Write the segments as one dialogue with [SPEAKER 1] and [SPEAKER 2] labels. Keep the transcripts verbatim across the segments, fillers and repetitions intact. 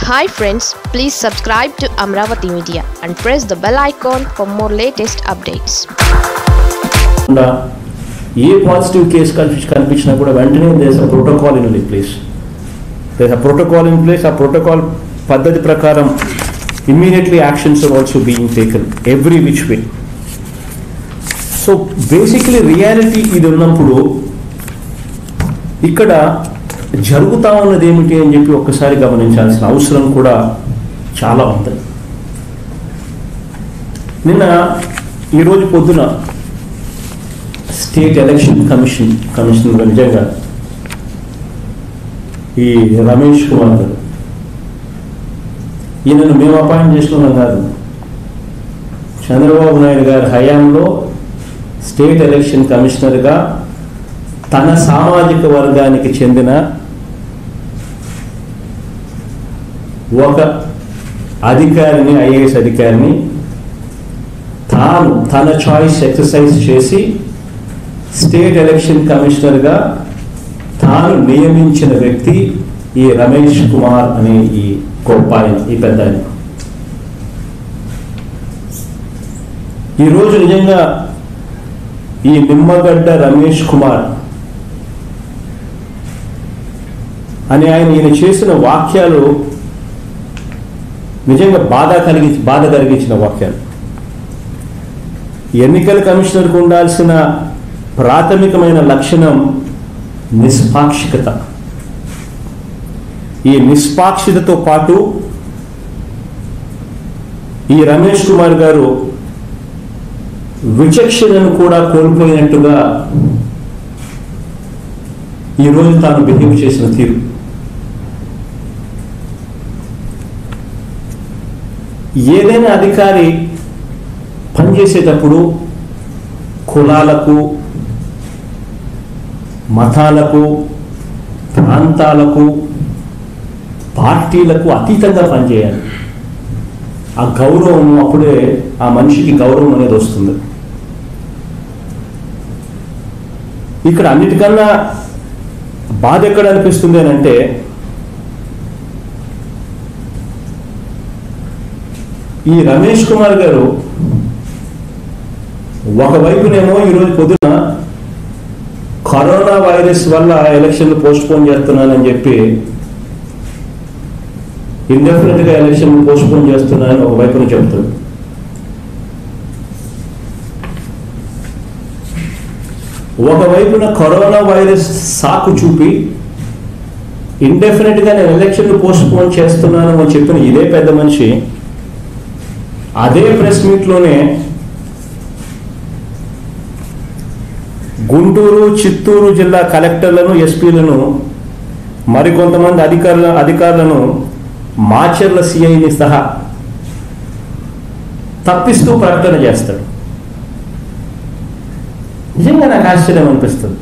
[SPEAKER 1] Hi friends, please subscribe to Amravati Media and press the bell icon for more latest updates.
[SPEAKER 2] ఏ positive case కనిపించినా కూడా వెంటనే there is a protocol in place there is a protocol in place ఆ protocol పద్ధతి ప్రకారం immediately actions are also being taken every which way. So basically reality ఇది ఉన్నప్పుడు ఇక్కడ జరుగుతూ ఉన్నది ఏమిటి అని చెప్పి ఒక్కసారి గమనించాల్సిన అవసరం కూడా చాలా ఉంది. నిన్న ఈరోజు పొద్దున స్టేట్ ఎలక్షన్ కమిషన్ కమిషనర్ నిజంగా ఈ రమేష్ కుమార్ గారు ఈయనను మేము అపాయింట్ చేసుకున్నాం కాదు, చంద్రబాబు నాయుడు గారి హయాంలో స్టేట్ ఎలక్షన్ కమిషనర్గా తన సామాజిక వర్గానికి చెందిన ఒక అధికారిని ఐఏఎస్ అధికారిని తాను తన చాయిస్ ఎక్సర్సైజ్ చేసి స్టేట్ ఎలక్షన్ కమిషనర్గా తాను నియమించిన వ్యక్తి ఈ రమేష్ కుమార్ అనే ఈ గొప్ప ఆయన, ఈ పెద్ద ఆయన. ఈరోజు నిజంగా ఈ నిమ్మగడ్డ రమేష్ కుమార్ అని ఆయన ఈయన చేసిన వాక్యాలు నిజంగా బాధ కలిగి బాధ కలిగించిన వాక్యాలు. ఎన్నికల కమిషనర్కు ఉండాల్సిన ప్రాథమికమైన లక్షణం నిష్పాక్షికత. ఈ నిష్పాక్షితతో పాటు ఈ రమేష్ కుమార్ గారు విచక్షణను కూడా కోల్పోయినట్టుగా ఈరోజు తాను బిహేవ్ చేసిన తీరు. ఏదైనా అధికారి పనిచేసేటప్పుడు కులాలకు, మతాలకు, ప్రాంతాలకు, పార్టీలకు అతీతంగా పనిచేయాలి. ఆ గౌరవం అప్పుడే ఆ మనిషికి గౌరవం అనేది వస్తుంది. ఇక్కడ అన్నిటికన్నా బాధ ఎక్కడ అనిపిస్తుంది అని అంటే, ఈ రమేష్ కుమార్ గారు ఒకవైపునేమో ఈరోజు పొద్దున కరోనా వైరస్ వల్ల ఎలక్షన్లు పోస్ట్ పోన్ చేస్తున్నానని చెప్పి ఇండెఫినెట్ గా ఎలక్షన్లు పోస్ట్ పోన్ చేస్తున్నానని ఒకవైపున చెప్తాడు. ఒకవైపున కరోనా వైరస్ సాకు చూపి ఇండెఫినెట్ గా నేను ఎలక్షన్లు పోస్ట్ పోన్ చేస్తున్నాను అని చెప్పిన ఇదే పెద్ద మనిషి అదే ప్రెస్ మీట్లోనే గుంటూరు, చిత్తూరు జిల్లా కలెక్టర్లను, ఎస్పీలను, మరికొంతమంది అధికారుల అధికారులను మాచర్ల సిఐని సహా తప్పిస్తూ ప్రకటన చేస్తాడు. నిజంగా నాకు ఆశ్చర్యం అనిపిస్తుంది.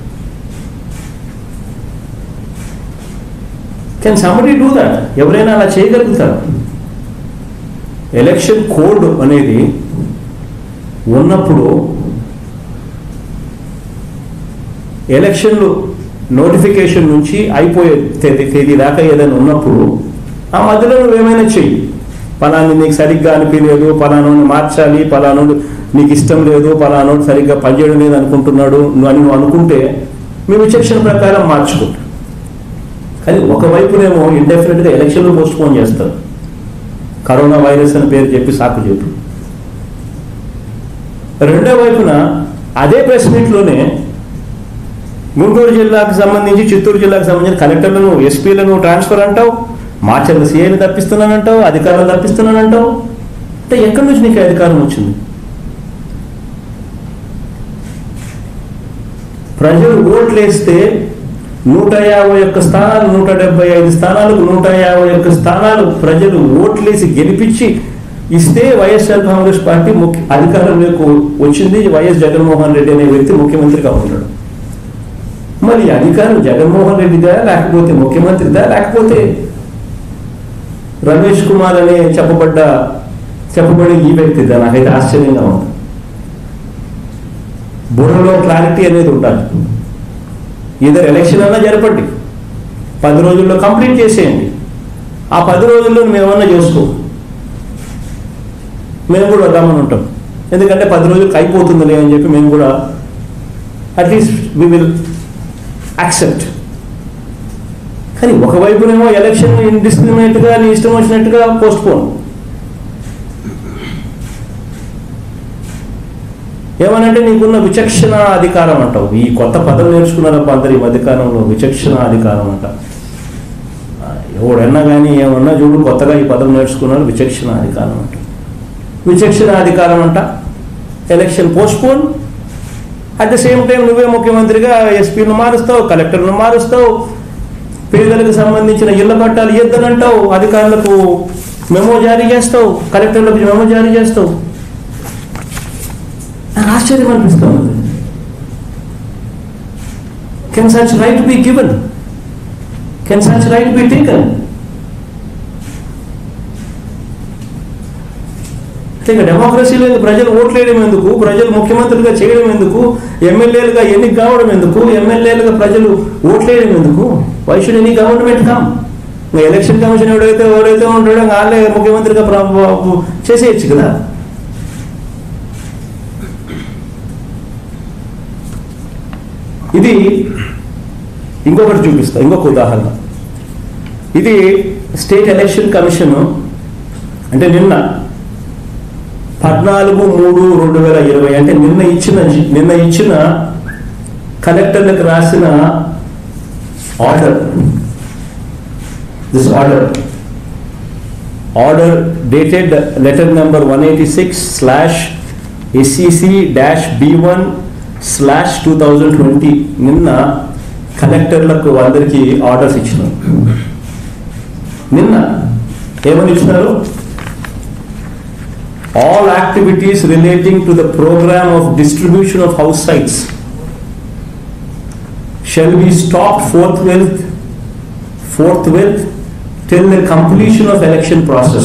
[SPEAKER 2] Can somebody do that? ఎవరైనా అలా చేయగలుగుతారు? ఎలక్షన్ కోడ్ అనేది ఉన్నప్పుడు, ఎలక్షన్లు నోటిఫికేషన్ నుంచి అయిపోయే తేదీ తేదీ దాకా ఏదైనా ఉన్నప్పుడు ఆ మధ్యలో నువ్వు ఏమైనా చెయ్యి. పలాని నీకు సరిగ్గా అనిపించలేదు, పలానోని మార్చాలి, పలానోడు నీకు ఇష్టం లేదు, పలానోడు సరిగ్గా పనిచేయడం లేదు అనుకుంటున్నాడు అని నువ్వు అనుకుంటే మీ విచక్షణ ప్రకారం మార్చుకుంటా. కానీ ఒకవైపునేమో ఇండెఫినెట్గా ఎలక్షన్లు పోస్ట్ పోన్ చేస్తారు, కరోనా వైరస్ అని పేరు చెప్పి సాకు చెప్పి. రెండో వైపున అదే ప్రెస్ మీట్లోనే గుంటూరు జిల్లాకు సంబంధించి, చిత్తూరు జిల్లాకు సంబంధించిన కలెక్టర్లను, ఎస్పీలను ట్రాన్స్ఫర్ అంటావు, మాచర్ల సీఐని తప్పిస్తున్నానంటావు, అధికారులను తప్పిస్తున్నానంటావు. అంటే ఎక్కడి నుంచి నీకు అధికారం వచ్చింది? ప్రజలు ఓట్లేస్తే నూట యాభై ఒక్క స్థానాలు, నూట డెబ్బై ఐదు స్థానాలకు నూట యాభై ఒక్క స్థానాలు ప్రజలు ఓట్లేసి గెలిపించి ఇస్తే వైఎస్ఆర్ కాంగ్రెస్ పార్టీ ముఖ్య అధికారంలోకి వచ్చింది. వైఎస్ జగన్మోహన్ రెడ్డి అనే వ్యక్తి ముఖ్యమంత్రిగా ఉన్నాడు. మరి అధికారం జగన్మోహన్ రెడ్డిదా, లేకపోతే ముఖ్యమంత్రిదా, లేకపోతే రమేష్ కుమార్ అనే చెప్పబడ్డ చెప్పబడే ఈ వ్యక్తిదా? నాకైతే ఆశ్చర్యంగా ఉంది. బుర్రలో క్లారిటీ అనేది ఉండాలి. ఇద్దరు ఎలక్షన్ అన్నా జరపండి, పది రోజుల్లో కంప్లీట్ చేసేయండి. ఆ పది రోజుల్లో మేమన్నా చేసుకో, మేము కూడా వద్దామని ఉంటాం. ఎందుకంటే పది రోజులకి అయిపోతుందిలే అని చెప్పి మేము కూడా అట్లీస్ట్ వి విల్ యాక్సెప్ట్. కానీ ఒకవైపునేమో ఎలక్షన్ ఇండిస్క్రిమినేట్గా నీ ఇష్టం వచ్చినట్టుగా పోస్ట్పోన్, ఏమనంటే నీకున్న విచక్షణ అధికారం అంటావు. ఈ కొత్త పదం నేర్చుకున్నారప్ప అందరు ఈ మధ్యకాలంలో, విచక్షణ అధికారం అంట. ఎవడన్నా కానీ ఏమన్నా చూడు కొత్తగా ఈ పదం నేర్చుకున్నారు, విచక్షణ అధికారం అంట. విచక్షణ అధికారం అంట, election postpone. At the same time నువ్వే ముఖ్యమంత్రిగా ఎస్పీను మారుస్తావు, కలెక్టర్ను మారుస్తావు, పేదలకు సంబంధించిన ఇళ్ల పట్టాలు ఇద్దనంటావు, అధికారులకు మెమో జారీ చేస్తావు, కలెక్టర్లకు మెమో జారీ చేస్తావు. నాకు ఆశ్చర్యం అనిపిస్తుంది. Can such right be given? Can such right be taken? ఇక డెమోక్రసీ లేదు. ప్రజలు ఓట్లేయడం ఎందుకు, ప్రజలు ముఖ్యమంత్రులుగా చేయడం ఎందుకు, ఎమ్మెల్యేలుగా ఎన్నిక కావడం ఎందుకు, ఎమ్మెల్యేలుగా ప్రజలు ఓట్లేయడం ఎందుకు? Why should any government come? ఇంకా ఎలక్షన్ కమిషన్ ఎవడైతే ఎవరైతే ఉంటాడో వాళ్ళే ముఖ్యమంత్రిగా చేసేయచ్చు కదా. ఇది ఇంకొకటి చూపిస్తా, ఇంకొక ఉదాహరణ. ఇది స్టేట్ ఎలక్షన్ కమిషన్ అంటే నిన్న పద్నాలుగు మూడు రెండు వేల ఇరవై అంటే నిన్న ఇచ్చిన నిన్న ఇచ్చిన కలెక్టర్లకు రాసిన order. This order order dated letter number one eighty six slash SEC dash B one slash two thousand twenty నిన్న కలెక్టర్లకు అందరికీ ఆర్డర్స్ ఇచ్చినారు. నిన్న ఏమని ఇచ్చినారు? All activities relating to the program of distribution of house sites shall be stopped forthwith forthwith till the completion of election process.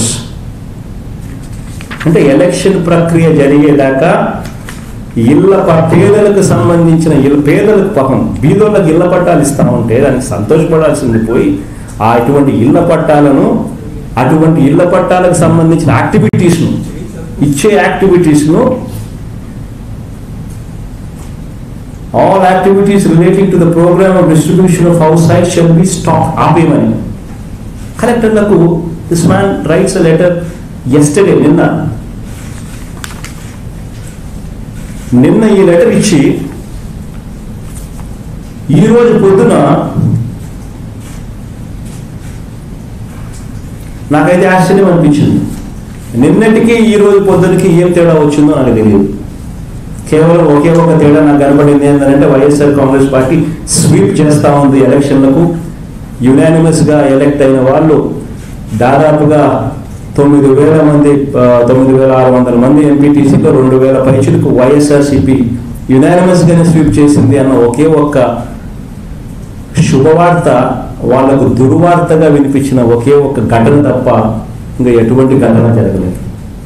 [SPEAKER 2] అంటే election ప్రక్రియ జరిగేదాకా ఇళ్ల పేదలకు సంబంధించిన ఇళ్ళ పేదలకు పాపం బీదోళ్ళకి ఇళ్ల పట్టాలు ఇస్తా ఉంటే దానికి సంతోషపడాల్సింది పోయి ఆ అటువంటి ఇళ్ల పట్టాలను అటువంటి ఇళ్ల పట్టాలకు సంబంధించిన యాక్టివిటీస్ను ఇచ్చే యాక్టివిటీస్ను all activities relating to the program of distribution of house sites shall be stop ఆపేయమని కలెక్టర్లకు this man writes a letter yesterday నిన్న నిన్న ఈ లెటర్ ఇచ్చి ఈరోజు పొద్దున నాకైతే ఆశ్చర్యం అనిపించింది. నిన్నటికి ఈ రోజు పొద్దునకి ఏం తేడా వచ్చిందో నాకు తెలియదు. కేవలం ఒకే ఒక తేడా నాకు కనబడింది ఏంటంటే వైఎస్ఆర్ కాంగ్రెస్ పార్టీ స్వీప్ చేస్తూ ఉంది ఎలక్షన్లకు. యునానిమస్గా ఎలక్ట్ అయిన వాళ్ళు దాదాపుగా తొమ్మిది వేల మంది తొమ్మిది వేల ఆరు వందల మంది ఎంపీటీసీలో రెండు వేల పైచులకు వైఎస్ఆర్సీపీ యునానిమస్గానే స్వీప్ చేసింది అన్న ఒకే ఒక్క శుభవార్త వాళ్లకు దుర్వార్తగా వినిపించిన ఒకే ఒక్క ఘటన తప్ప ఇంకా ఎటువంటి ఘటన జరగలేదు.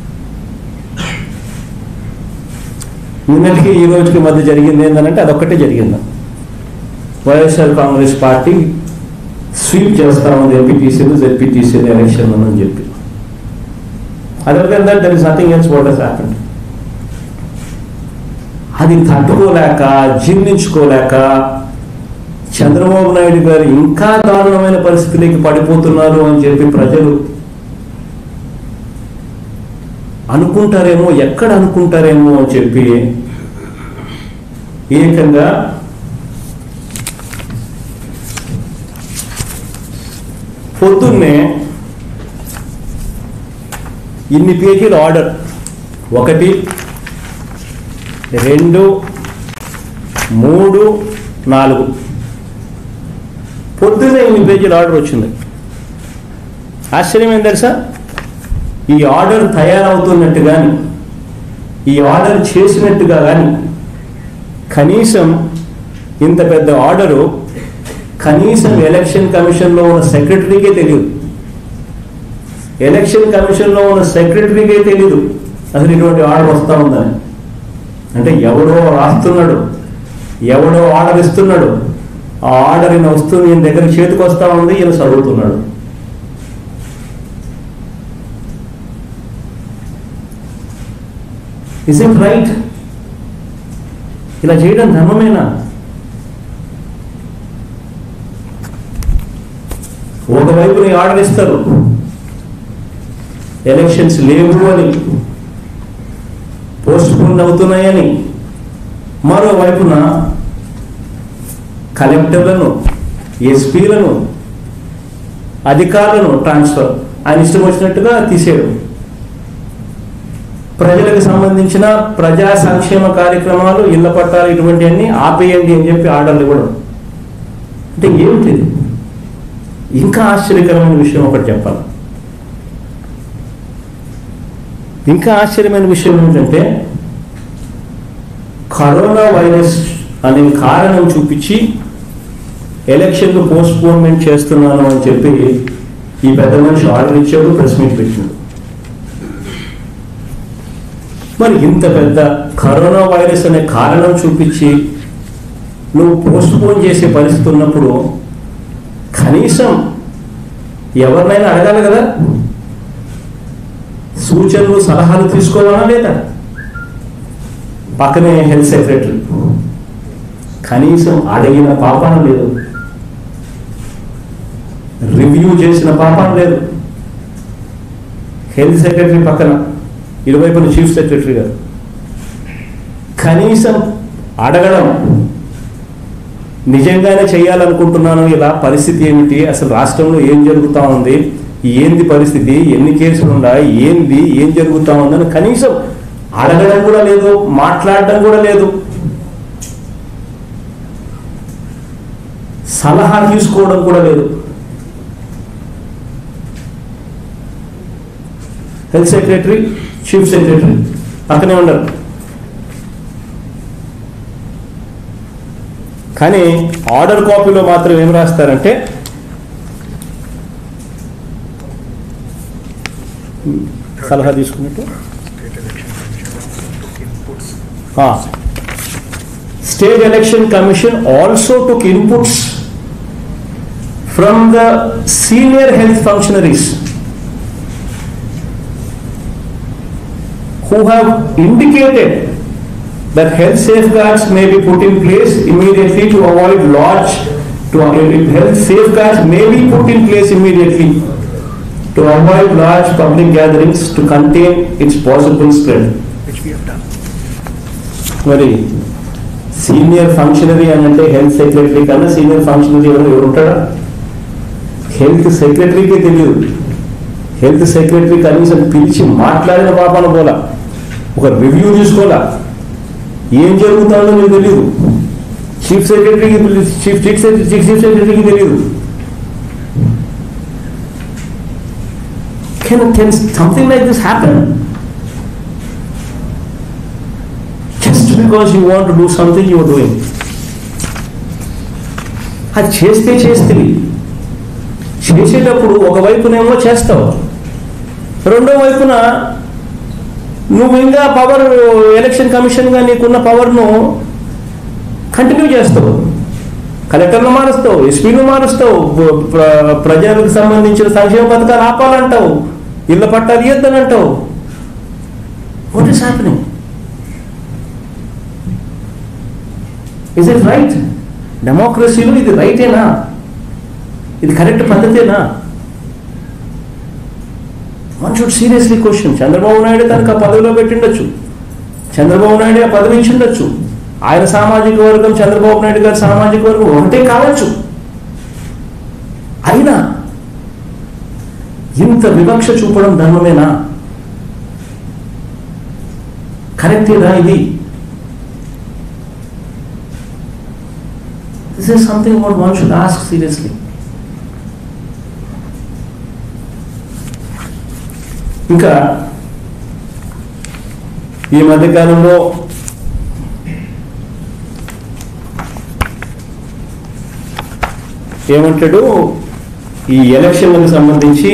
[SPEAKER 2] నిన్నటికి ఈ రోజుకి మధ్య జరిగింది ఏంటంటే అదొక్కటే జరిగింది. వైఎస్ఆర్ కాంగ్రెస్ పార్టీ స్వీప్ చేస్తా ఉంది ఎంపీటీసీలు జెడ్పీటీసీలు ఎలక్షన్ అని చెప్పి. Other then that there is nothing else what has happened. అది తట్టుకోలేక జీర్ణించుకోలేక చంద్రబాబు నాయుడు గారు ఇంకా దారుణమైన పరిస్థితిలోకి పడిపోతున్నారు అని చెప్పి ప్రజలు అనుకుంటారేమో, ఎక్కడ అనుకుంటారేమో అని చెప్పి ఏకంగా పొద్దున్నే ఇన్ని పేజీల ఆర్డర్, ఒకటి రెండు మూడు నాలుగు, పొద్దున్నే ఇన్ని పేజీల ఆర్డర్ వచ్చింది. ఆశ్చర్యం ఏం తెలుసా? ఈ ఆర్డర్ తయారవుతున్నట్టు కానీ ఈ ఆర్డర్ చేసినట్టుగా కానీ కనీసం ఇంత పెద్ద ఆర్డరు కనీసం ఎలక్షన్ కమిషన్లో ఉన్న సెక్రటరీకే తెలియదు. ఎలక్షన్ కమిషన్లో ఉన్న సెక్రటరీకే తెలియదు అసలు ఇటువంటి ఆర్డర్ వస్తూ ఉందని. అంటే ఎవడో రాస్తున్నాడు, ఎవడో ఆర్డర్ ఇస్తున్నాడు, ఆ ఆర్డర్ ఈయన వస్తుంది, ఈయన దగ్గర చేతికి వస్తూ ఉంది, ఈయన చదువుతున్నాడు. Is it right? ఇలా చేయడం ధర్మమేనా? ఒకవైపున ఆర్డర్ ఇస్తారు ఎలక్షన్స్ లేవు అని, పోస్ట్ పోన్ అవుతున్నాయని, మరోవైపున కలెక్టర్లను, ఎస్పీలను, అధికారులను ట్రాన్స్ఫర్ ఆయన ఇష్టం వచ్చినట్టుగా తీసేయడం, ప్రజలకు సంబంధించిన ప్రజా సంక్షేమ కార్యక్రమాలు, ఇళ్ల పట్టాలు ఇటువంటివన్నీ ఆపేయండి అని చెప్పి ఆర్డర్లు ఇవ్వడం. అంటే ఏమిటిది? ఇంకా ఆశ్చర్యకరమైన విషయం ఒకటి చెప్పాలి. ఇంకా ఆశ్చర్యమైన విషయం ఏంటంటే, కరోనా వైరస్ అనే కారణం చూపించి ఎలక్షన్లు పోస్ట్పోన్మెంట్ చేస్తున్నాను అని చెప్పి ఈ పెద్ద మనిషి ఆర్డర్ ఇచ్చాడు, ప్రెస్ మీట్ పెట్టినాడు. మరి ఇంత పెద్ద కరోనా వైరస్ అనే కారణం చూపించి నువ్వు పోస్ట్పోన్ చేసే పరిస్థితి ఉన్నప్పుడు కనీసం ఎవరినైనా అడగాలి కదా, సూచనలు సలహాలు తీసుకోవాలా లేదా? పక్కనే హెల్త్ సెక్రటరీ కనీసం అడిగిన పాపాన లేదు, రివ్యూ చేసిన పాపాన లేదు. హెల్త్ సెక్రటరీ పక్కన, ఇరువైపున చీఫ్ సెక్రటరీ గారు కనీసం అడగడం, నిజంగానే చేయాలనుకుంటున్నాను, ఇలా పరిస్థితి ఏమిటి, అసలు రాష్ట్రంలో ఏం జరుగుతూ ఉంది, ఏంది పరిస్థితి, ఎన్ని కేసులు ఉన్నాయి, ఏంది ఏం జరుగుతూ ఉందని కనీసం అడగడం కూడా లేదు, మాట్లాడడం కూడా లేదు, సలహా తీసుకోవడం కూడా లేదు. హెల్త్ సెక్రటరీ, చీఫ్ సెక్రటరీ పక్కనే ఉండరు. కానీ ఆర్డర్ కాపీలో మాత్రం ఏం రాస్తారంటే, సలహా తీసుకున్నట్టు state election commission also took inputs from the senior health functionaries who have indicated that health safeguards may be put in place immediately to avoid large to health safeguards may be put in place immediately to avoid large public gatherings to contain its possible spread, which we have done. Very senior functionary అంటే health secretary కన్నా senior functionary ఎవరు ఉంటారా? Health సెక్రటరీకి తెలియదు. Health secretary కనీసం పిలిచి మాట్లాడిన పాపాన పోలా, ఒక రివ్యూ తీసుకోవాలా, ఏం జరుగుతుందో మీకు తెలియదు. చీఫ్ సెక్రటరీకి చీఫ్ చీఫ్ చీఫ్ సెక్రటరీకి తెలియదు. Can, can something like this happen? Just because you want to do something you are doing. అది చేస్తే చేస్తే చేసేటప్పుడు ఒకవైపునేమో చేస్తావు, రెండో వైపున నువ్వు ఇంకా పవర్ ఎలక్షన్ కమిషన్గా నీకున్న పవర్ను కంటిన్యూ చేస్తావు. కలెక్టర్లు మారుస్తావు, ఎస్పీలు మారుస్తావు, ప్రజలకు సంబంధించిన సంక్షేమ పథకాలు ఆపాలంటావు, ఇళ్ల పట్టాలు ఇయ్యొద్దని అంటావు. What is happening? Is it right? డెమోక్రసీలో ఇది రైటేనా? ఇది కరెక్ట్ పద్ధతేనా? One should seriously question. Chandrababu Naidu తనకు ఆ పదవిలో పెట్టిండొచ్చు, చంద్రబాబు నాయుడు ఆ పదవి ఇచ్చిండొచ్చు, ఆయన సామాజిక వర్గం చంద్రబాబు నాయుడు గారి సామాజిక వర్గం ఒకటే కావచ్చు. అయినా ఇంత వివక్ష చూపడం ధర్మమేనా? కరెక్టేనా ఇది? This is something what one should ask seriously. ఇంకా ఈ మధ్యకాలంలో ఏమంటాడు, ఈ ఎలక్షన్లకు సంబంధించి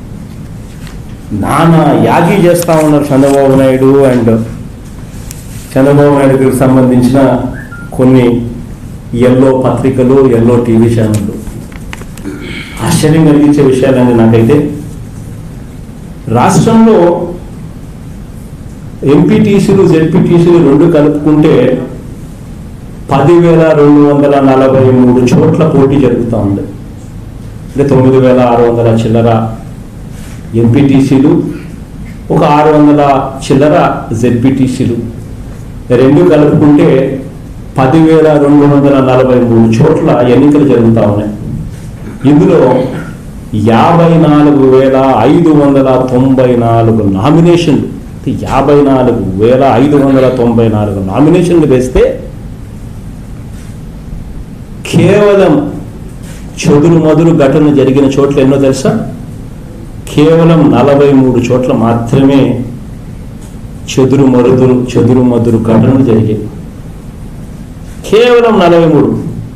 [SPEAKER 2] నానా యాగి చేస్తా ఉన్నారు చంద్రబాబు నాయుడు అండ్ చంద్రబాబు నాయుడుకి సంబంధించిన కొన్ని ఎల్లో పత్రికలు, ఎల్లో టీవీ ఛానళ్ళు. ఆశ్చర్యం కలిగించే విషయాలండి నాకైతే. రాష్ట్రంలో ఎంపీటీసీలు జెడ్పీటీసీలు రెండు కలుపుకుంటే పదివేల రెండు వందల నలభై మూడు చోట్ల పోటీ జరుగుతూ ఉంది. అంటే తొమ్మిది వేల ఆరు వందల చిల్లర ఎంపీటీసీలు, ఒక ఆరు వందల చిల్లర జెడ్పీటీసీలు రెండు కలుపుకుంటే పదివేల రెండు వందల నలభై మూడు చోట్ల ఎన్నికలు జరుగుతూ ఉన్నాయి. ఇందులో యాభై నాలుగు వేల ఐదు వందల తొంభై నాలుగు నామినేషన్లు యాభై నాలుగు వేల ఐదు వందల తొంభై నాలుగు నామినేషన్లు వేస్తే కేవలం చెదురు మదురు ఘటన జరిగిన చోట్ల ఎన్నో తెలుసా? కేవలం నలభై మూడు చోట్ల మాత్రమే చెదురు మరుదురు చెదురు మదురు ఘటనలు జరిగాయి. కేవలం నలభై మూడు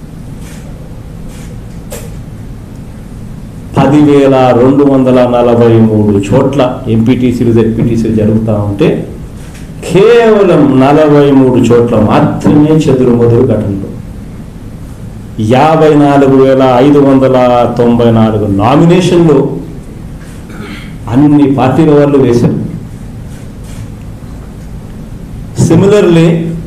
[SPEAKER 2] పదివేల రెండు వందల నలభై మూడు చోట్ల ఎంపీటీసీలు జెడ్పీటీసీలు జరుగుతూ ఉంటే కేవలం నలభై మూడు చోట్ల మాత్రమే చెదురు మదురు ఘటనలు. యాభై నాలుగు వేల ఐదు వందల తొంభై నాలుగు నామినేషన్లు అన్ని పార్టీల వాళ్ళు వేశారు. సిమిలర్లీ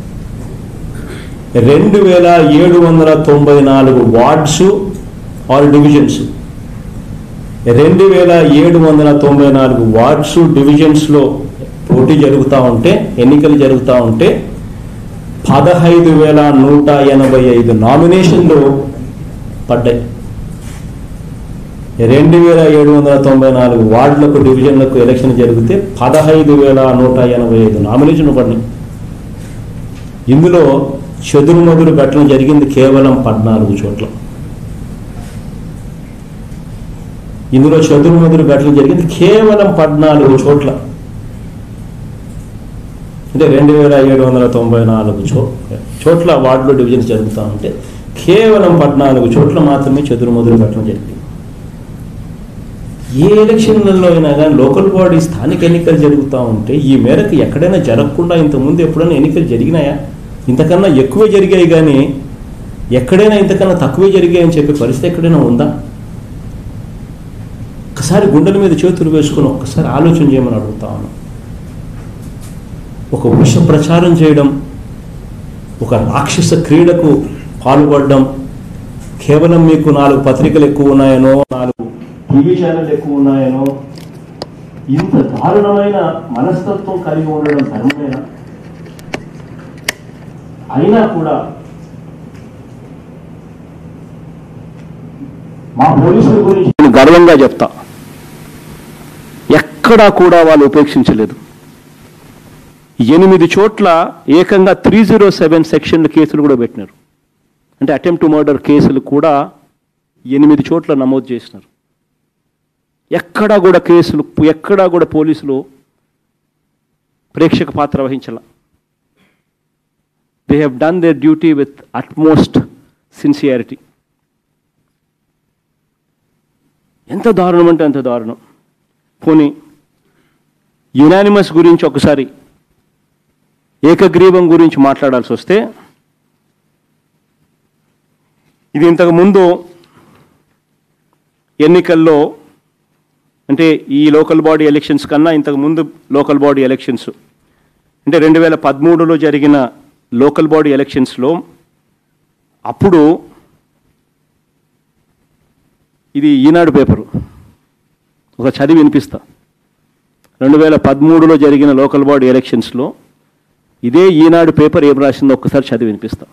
[SPEAKER 2] రెండు వేల ఏడు వందల తొంభై నాలుగు వార్డ్స్ ఆర్ డివిజన్స్ రెండు వేల ఏడు వందల తొంభై నాలుగు వార్డ్స్ డివిజన్స్లో పోటీ జరుగుతూ ఉంటే ఎన్నికలు జరుగుతూ ఉంటే పదహైదు వేల నూట ఎనభై ఐదు నామినేషన్లు పడ్డాయి. రెండు వేల ఏడు వందల తొంభై నాలుగు వార్డులకు డివిజన్లకు ఎలక్షన్ జరిగితే పదహైదు వేల నూట ఎనభై ఐదు నామినేషన్లు పడినాయి. ఇందులో చెదురు మదురు ఘటన జరిగింది కేవలం పద్నాలుగు చోట్ల. ఇందులో చెదురు మదురు ఘటన జరిగింది కేవలం పద్నాలుగు చోట్ల. అంటే రెండు వేల ఏడు వందల తొంభై నాలుగు చో చోట్ల వార్డులో డివిజన్స్ జరుగుతూ ఉంటే కేవలం పద్నాలుగు చోట్ల మాత్రమే చెదురు మదురు ఘటన జరిగింది. ఏ ఎలక్షన్లలో అయినా కానీ లోకల్ బాడీ స్థానిక ఎన్నికలు జరుగుతూ ఉంటే ఈ మేరకు ఎక్కడైనా జరగకుండా ఇంతకుముందు ఎప్పుడైనా ఎన్నికలు జరిగినాయా? ఇంతకన్నా ఎక్కువే జరిగాయి కానీ ఎక్కడైనా ఇంతకన్నా తక్కువే జరిగాయని చెప్పే పరిస్థితి ఎక్కడైనా ఉందా? ఒకసారి గుండెల మీద చేతులు వేసుకుని ఒక్కసారి ఆలోచన చేయమని అడుగుతా ఉన్నాను. ఒక విష ప్రచారం చేయడం, ఒక రాక్షస క్రీడకు పాల్పడడం, కేవలం మీకు నాలుగు పత్రికలు ఎక్కువ ఉన్నాయనో, నాలుగు టీవీ ఛానల్ ఎక్కువ ఉన్నాయనో, ఇంత దారుణమైన మనస్తత్వం కలిగి ఉండడం ధర్మమేనా? అయినా కూడా మా పోలీసుల గురించి నేను గర్వంగా చెప్తా, ఎక్కడా కూడా వాళ్ళు ఉపేక్షించలేదు. ఎనిమిది చోట్ల ఏకంగా త్రీ జీరో సెవెన్ సెక్షన్ల కేసులు కూడా పెట్టినారు. అంటే అటెంప్ట్ టు మర్డర్ కేసులు కూడా ఎనిమిది చోట్ల నమోదు చేసినారు. ఎక్కడా కూడా కేసులు, ఎక్కడా కూడా పోలీసులు ప్రేక్షక పాత్ర వహించాల. They have done their duty with utmost sincerity. ఎంత దారుణం అంటే అంత దారుణం. పోనీ యునానిమస్ గురించి ఒకసారి, ఏకగ్రీవం గురించి మాట్లాడాల్సి వస్తే, ఇది ఇంతకుముందు ఎన్నికల్లో అంటే ఈ లోకల్ బాడీ ఎలక్షన్స్ కన్నా ఇంతకుముందు లోకల్ బాడీ ఎలక్షన్స్ అంటే రెండు వేల పదమూడులో జరిగిన లోకల్ బాడీ ఎలక్షన్స్లో అప్పుడు ఇది ఈనాడు పేపరు ఒక చదివి వినిపిస్తా. రెండు వేల పదమూడులో జరిగిన లోకల్ బాడీ ఎలక్షన్స్లో ఇదే ఈనాడు పేపర్ ఏం రాసిందో ఒక్కసారి చదివి వినిపిస్తా.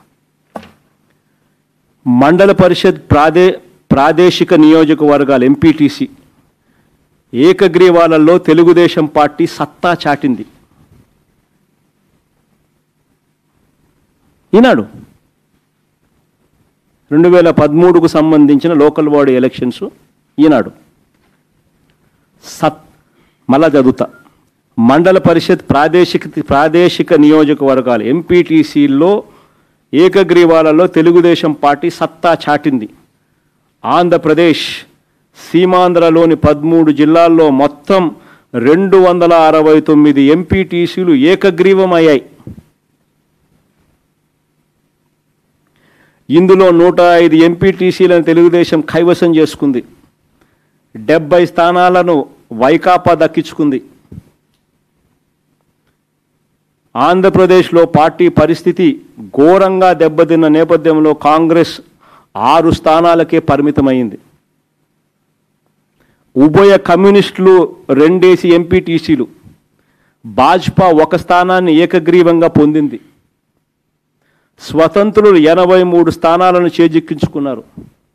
[SPEAKER 2] మండల పరిషత్ ప్రాదే ప్రాదేశిక నియోజకవర్గాల ఎంపీటీసీ ఏకగ్రీవాలలో తెలుగుదేశం పార్టీ సత్తా చాటింది. ఈనాడు రెండు వేల పదమూడుకు సంబంధించిన లోకల్ బాడీ ఎలక్షన్స్ ఈనాడు. సత్ మళ్ళా చదువుతా. మండల పరిషత్ ప్రాదేశిక ప్రాదేశిక నియోజకవర్గాలు ఎంపీటీసీల్లో ఏకగ్రీవాలలో తెలుగుదేశం పార్టీ సత్తా చాటింది. ఆంధ్రప్రదేశ్ సీమాంధ్రలోని పదమూడు జిల్లాల్లో మొత్తం రెండు వందల అరవై తొమ్మిది ఎంపీటీసీలు ఏకగ్రీవమయ్యాయి. ఇందులో నూట ఐదు ఎంపీటీసీలను తెలుగుదేశం కైవసం చేసుకుంది. డెబ్బై స్థానాలను వైకాపా దక్కించుకుంది. ఆంధ్రప్రదేశ్లో పార్టీ పరిస్థితి ఘోరంగా దెబ్బతిన్న నేపథ్యంలో కాంగ్రెస్ ఆరు స్థానాలకే పరిమితమైంది. ఉభయ కమ్యూనిస్టులు రెండేసి ఎంపీటీసీలు, భాజపా ఒక స్థానాన్ని ఏకగ్రీవంగా పొందింది. స్వతంత్రులు ఎనభై మూడు స్థానాలను చేజిక్కించుకున్నారు.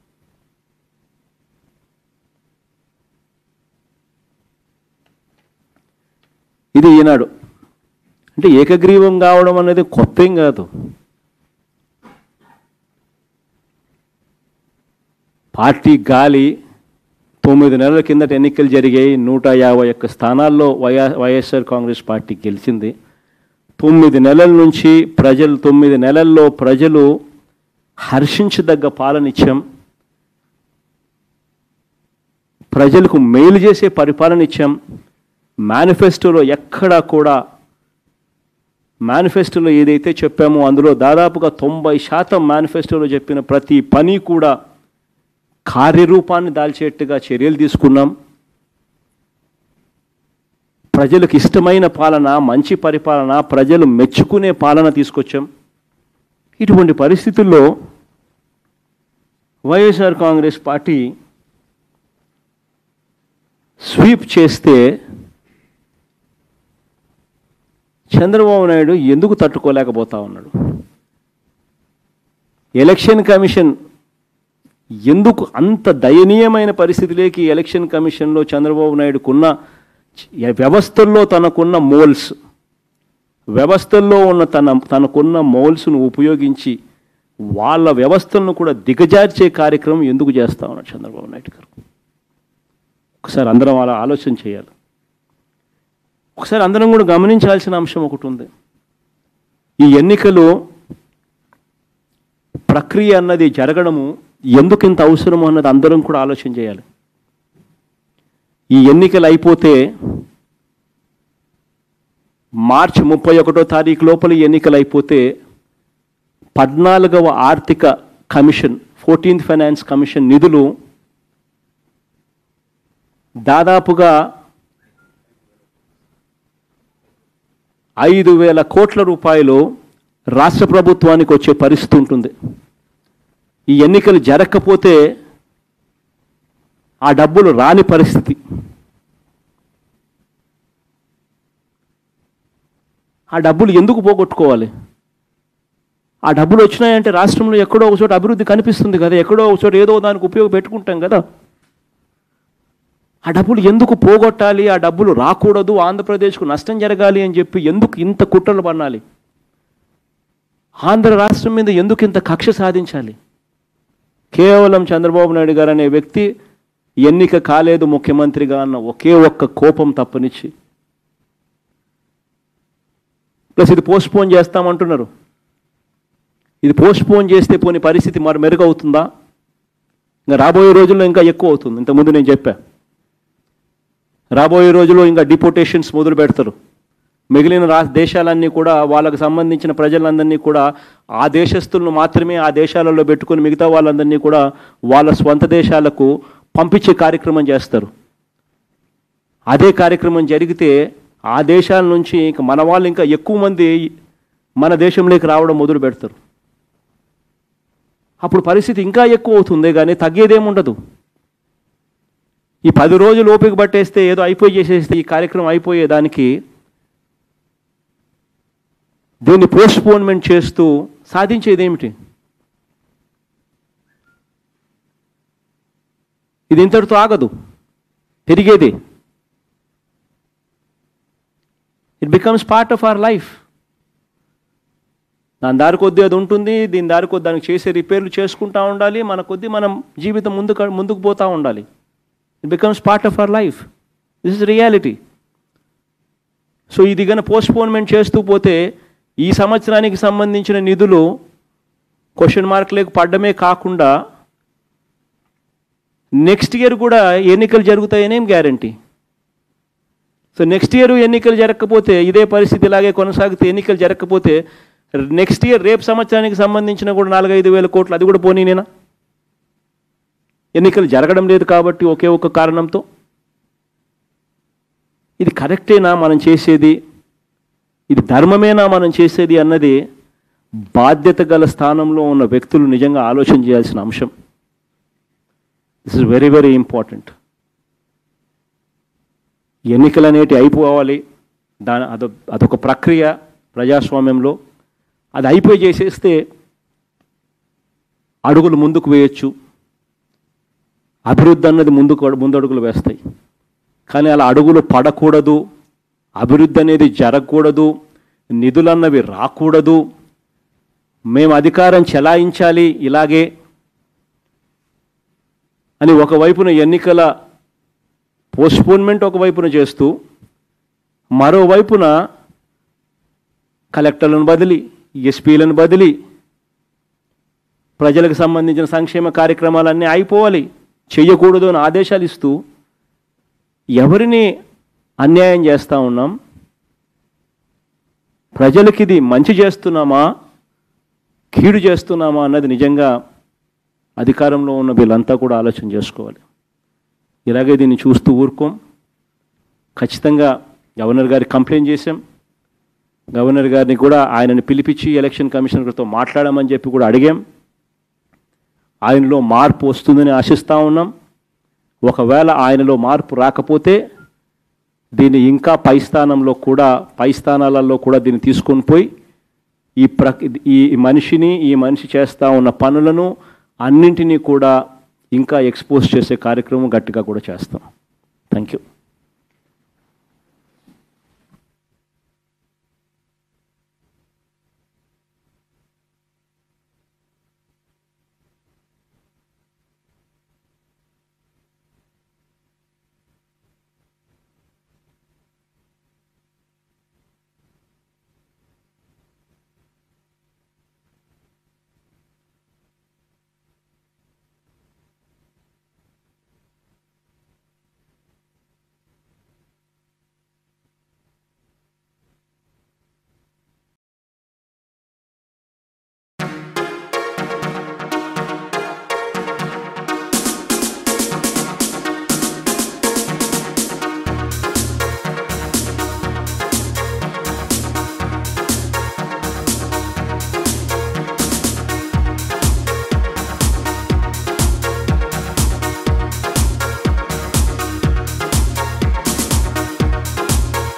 [SPEAKER 2] ఇది ఈనాడు. అంటే ఏకగ్రీవం కావడం అనేది కొత్త ఏం కాదు. పార్టీ గాలి తొమ్మిది నెలల కిందట ఎన్నికలు జరిగాయి. నూట యాభై ఒక్క స్థానాల్లో వైఎ వైఎస్ఆర్ కాంగ్రెస్ పార్టీ గెలిచింది. తొమ్మిది నెలల నుంచి ప్రజలు తొమ్మిది నెలల్లో ప్రజలు హర్షించదగ్గ పాలన ఇచ్చాం. ప్రజలకు మేలు చేసే పరిపాలన ఇచ్చాం. మేనిఫెస్టోలో ఎక్కడా కూడా మేనిఫెస్టోలో ఏదైతే చెప్పామో అందులో దాదాపుగా తొంభై శాతం మేనిఫెస్టోలో చెప్పిన ప్రతి పని కూడా కార్యరూపాన్ని దాల్చేట్టుగా చర్యలు తీసుకున్నాం. ప్రజలకు ఇష్టమైన పాలన, మంచి పరిపాలన, ప్రజలు మెచ్చుకునే పాలన తీసుకొచ్చాం. ఇటువంటి పరిస్థితుల్లో వైఎస్ఆర్ కాంగ్రెస్ పార్టీ స్వీప్ చేస్తే చంద్రబాబు నాయుడు ఎందుకు తట్టుకోలేకపోతా ఉన్నాడు? ఎలక్షన్ కమిషన్ ఎందుకు అంత దయనీయమైన పరిస్థితిలోకి ఎలక్షన్ కమిషన్లో చంద్రబాబు నాయుడుకున్న వ్యవస్థల్లో తనకున్న మోల్స్ వ్యవస్థల్లో ఉన్న తన తనకున్న మోల్స్ను ఉపయోగించి వాళ్ళ వ్యవస్థలను కూడా దిగజార్చే కార్యక్రమం ఎందుకు చేస్తా ఉన్నాడు చంద్రబాబు నాయుడు గారు? ఒకసారి అందరం అలా ఆలోచన చేయాలి. ఒకసారి అందరం కూడా గమనించాల్సిన అంశం ఒకటి ఉంది. ఈ ఎన్నికలు ప్రక్రియ అన్నది జరగడము ఎందుకు ఇంత అవసరమో అన్నది అందరం కూడా ఆలోచన చేయాలి. ఈ ఎన్నికలు అయిపోతే మార్చి ముప్పై ఒకటో తారీఖు లోపల ఎన్నికలు అయిపోతే పద్నాలుగవ ఆర్థిక కమిషన్ ఫోర్టీన్త్ ఫైనాన్స్ కమిషన్ నిధులు దాదాపుగా ఐదు వేల కోట్ల రూపాయలు రాష్ట్ర ప్రభుత్వానికి వచ్చే పరిస్థితి ఉంటుంది. ఈ ఎన్నికలు జరగకపోతే ఆ డబ్బులు రాని పరిస్థితి. ఆ డబ్బులు ఎందుకు పోగొట్టుకోవాలి? ఆ డబ్బులు వచ్చినాయంటే రాష్ట్రంలో ఎక్కడో ఒక చోట అభివృద్ధి కనిపిస్తుంది కదా, ఎక్కడో ఒక చోట ఏదో దానికి ఉపయోగపెట్టుకుంటాం కదా. ఆ డబ్బులు ఎందుకు పోగొట్టాలి? ఆ డబ్బులు రాకూడదు, ఆంధ్రప్రదేశ్కు నష్టం జరగాలి అని చెప్పి ఎందుకు ఇంత కుట్రలు పన్నాలి? ఆంధ్ర రాష్ట్రం మీద ఎందుకు ఇంత కక్ష సాధించాలి? కేవలం చంద్రబాబు నాయుడు గారు అనే వ్యక్తి ఎన్నిక కాలేదు ముఖ్యమంత్రిగా అన్న ఒకే ఒక్క కోపం తప్పనిచ్చి, ప్లస్ ఇది పోస్ట్పోన్ చేస్తామంటున్నారు. ఇది పోస్ట్పోన్ చేస్తే పోని పరిస్థితి మరి మెరుగవుతుందా? ఇంకా రాబోయే రోజుల్లో ఇంకా ఎక్కువ అవుతుంది. ఇంతకుముందు నేను చెప్పా, రాబోయే రోజుల్లో ఇంకా డిపోటేషన్స్ మొదలు పెడతారు. మిగిలిన రా దేశాలన్నీ కూడా వాళ్ళకు సంబంధించిన ప్రజలందరినీ కూడా ఆ దేశస్తులను మాత్రమే ఆ దేశాలలో పెట్టుకుని మిగతా వాళ్ళందరినీ కూడా వాళ్ళ స్వంత దేశాలకు పంపించే కార్యక్రమం చేస్తారు. అదే కార్యక్రమం జరిగితే ఆ దేశాల నుంచి ఇంకా మన వాళ్ళు ఇంకా ఎక్కువ మంది మన దేశంలోకి రావడం మొదలు పెడతారు. అప్పుడు పరిస్థితి ఇంకా ఎక్కువ అవుతుంది కానీ తగ్గేదేముండదు. ఈ పది రోజులు ఓపిక పట్టేస్తే ఏదో అయిపోయి చేసేస్తే ఈ కార్యక్రమం అయిపోయేదానికి దీన్ని పోస్ట్పోన్మెంట్ చేస్తూ సాధించేది ఏమిటి? ఇది ఇంతటితో ఆగదు, పెరిగేది. It becomes part of our life. దాని దారి కొద్దీ అది ఉంటుంది, దీని దారి కొద్ది దానికి చేసే రిపేర్లు చేసుకుంటూ ఉండాలి. మన కొద్దీ మనం జీవితం ముందుకు ముందుకు పోతూ ఉండాలి. It becomes part of our life. This is reality. So ఇది కనుక పోస్ట్పోన్మెంట్ చేస్తూ పోతే ఈ సంవత్సరానికి సంబంధించిన నిధులు క్వశ్చన్ మార్క్లకు పడ్డమే కాకుండా నెక్స్ట్ ఇయర్ కూడా ఎన్నికలు జరుగుతాయనేం గ్యారంటీ? సో నెక్స్ట్ ఇయర్ ఎన్నికలు జరగకపోతే ఇదే పరిస్థితి ఇలాగే కొనసాగితే ఎన్నికలు జరగకపోతే నెక్స్ట్ ఇయర్ రేపు సంవత్సరానికి సంబంధించిన కూడా నాలుగైదు వేల కోట్లు అది కూడా పోనీనేనా? ఎన్నికలు జరగడం లేదు కాబట్టి ఒకే ఒక కారణంతో. ఇది కరెక్టేనా మనం చేసేది? ఇది ధర్మమేనా మనం చేసేది అన్నది బాధ్యత గల స్థానంలో ఉన్న వ్యక్తులు నిజంగా ఆలోచన చేయాల్సిన అంశం. This is very very important. ఎన్నికలు అనేటి అయిపోవాలి, దాని అదొ అదొక ప్రక్రియ ప్రజాస్వామ్యంలో. అది అయిపోయి చేసేస్తే అడుగులు ముందుకు వేయచ్చు, అభివృద్ధి అన్నది ముందుకు ముందడుగులు వేస్తాయి. కానీ అలా అడుగులు పడకూడదు, అభివృద్ధి అనేది జరగకూడదు, నిధులన్నవి రాకూడదు, మేము అధికారం చెలాయించాలి ఇలాగే అని ఒకవైపున ఎన్నికల పోస్ట్పోన్మెంట్ ఒకవైపున చేస్తూ, మరోవైపున కలెక్టర్లను బదిలీ, ఎస్పీలను బదిలీ, ప్రజలకు సంబంధించిన సంక్షేమ కార్యక్రమాలన్నీ అయిపోవాలి, చెయ్యకూడదు అని ఆదేశాలు ఇస్తూ ఎవరిని అన్యాయం చేస్తూ ఉన్నాం? ప్రజలకి ఇది మంచి చేస్తున్నామా, కీడు చేస్తున్నామా అన్నది నిజంగా అధికారంలో ఉన్న వీళ్ళంతా కూడా ఆలోచన చేసుకోవాలి. ఇలాగే దీన్ని చూస్తూ ఊరుకోం. ఖచ్చితంగా గవర్నర్ గారికి కంప్లైంట్ చేశాం. గవర్నర్ గారిని కూడా ఆయనని పిలిపించి ఎలక్షన్ కమిషనర్తో మాట్లాడమని చెప్పి కూడా అడిగాం. ఆయనలో మార్పు వస్తుందని ఆశిస్తూ ఉన్నాం. ఒకవేళ ఆయనలో మార్పు రాకపోతే దీన్ని ఇంకా పై స్థానంలో కూడా పై స్థానాలలో కూడా దీన్ని తీసుకొని పోయి ఈ ప్ర ఈ మనిషిని ఈ మనిషి చేస్తూ ఉన్న పనులను అన్నింటినీ కూడా ఇంకా ఎక్స్పోజ్ చేసే కార్యక్రమం గట్టిగా కూడా చేస్తాం. Thank you.